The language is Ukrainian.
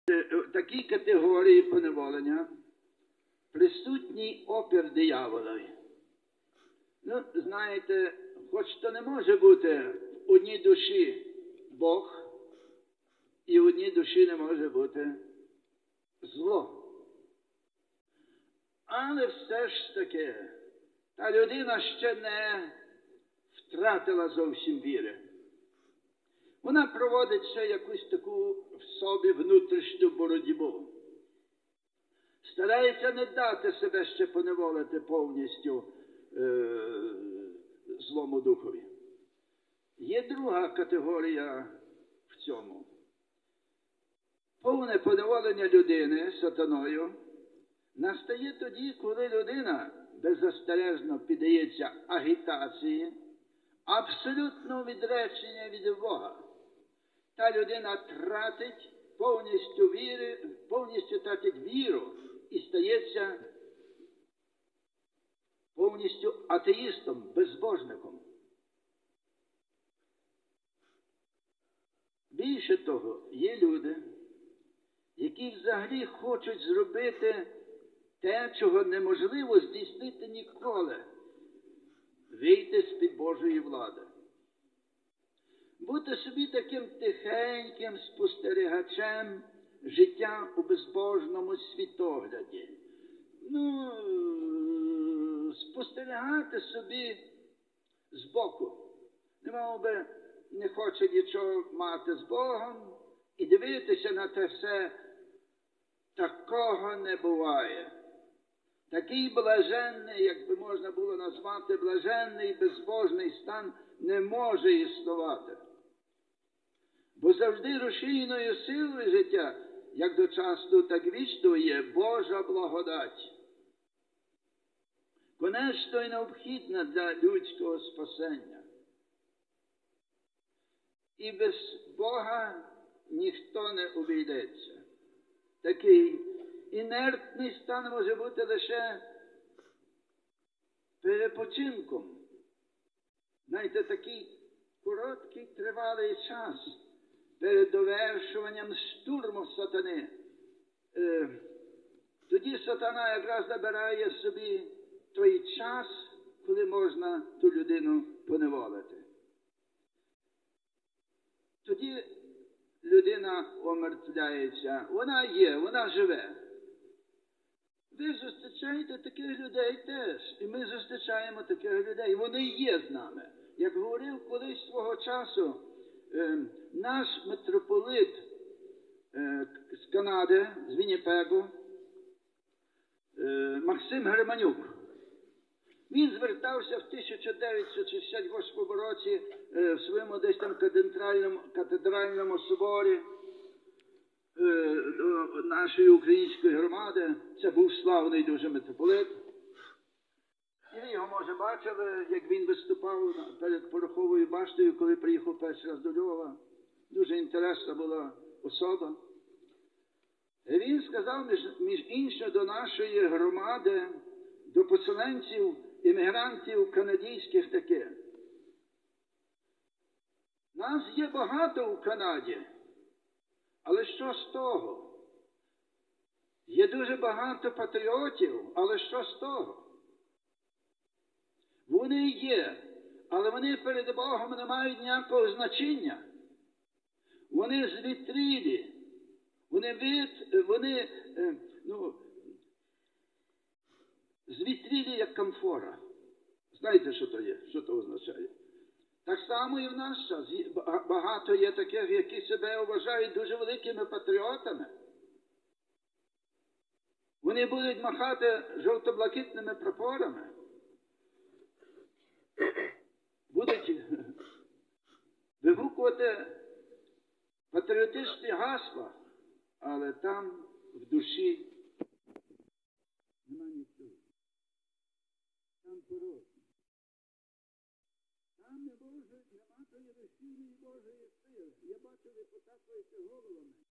Такій категорії поневолення присутній опір дияволові. Ну, знаєте, хоч то не може бути в одній душі Бог, і в одній душі не може бути зло. Але все ж таки, та людина ще не втратила зовсім віри. Вона проводить ще якусь таку в собі внутрішню боротьбу. Старається не дати себе ще поневолити повністю злому духові. Є друга категорія в цьому. Повне поневолення людини сатаною настає тоді, коли людина беззастережно піддається агітації, абсолютно відречення від Бога. Та людина тратить повністю тратить віру і стається повністю атеїстом, безбожником. Більше того, є люди, які взагалі хочуть зробити те, чого неможливо здійснити ніколи – вийти з-під Божої влади. Бути собі таким тихеньким спостерігачем життя у безбожному світогляді. Спостерігати собі збоку. Немов би не хоче нічого мати з Богом і дивитися на те все. Такого не буває. Такий блаженний, як би можна було назвати, блаженний безбожний стан не може існувати. Бо завжди рушійною силою життя, як дочасну, так вічну, є Божа благодать. Конечно і необхідна для людського спасення. І без Бога ніхто не обійдеться. Такий інертний стан може бути лише перепочинком. Знаєте, такий короткий тривалий час перед довершуванням штурму сатани. Тоді сатана якраз набирає собі той час, коли можна ту людину поневолити. Тоді людина омертвляється. Вона є, вона живе. Ви зустрічаєте таких людей теж. І ми зустрічаємо таких людей. Вони є з нами. Як говорив колись свого часу наш митрополит з Канади, з Вінніпегу, Максим Германюк. Він звертався в 1968 році в своєму десь там катедральному соборі до нашої української громади. Це був славний дуже митрополит. І ви його, може, бачили, як він виступав перед Пороховою баштою, коли приїхав перший раз до Львова. Дуже інтересна була особа. І він сказав, між іншим, до нашої громади, до поселенців, іммігрантів канадійських таке. Нас є багато в Канаді, але що з того? Є дуже багато патріотів, але що з того? Вони є, але вони перед Богом не мають ніякого значення. Вони звітрілі, вони звітрілі, як камфора. Знаєте, що то є? Що то означає? Так само і в наш час. Багато є таких, які себе вважають дуже великими патріотами. Вони будуть махати жовто-блакитними прапорами. Будуть вигукувати патріотичні гасла, але там в душі нема нічого. Там порожньо. Там нема тої рушійної Божої сили. Я бачу, ви потапуєте головами.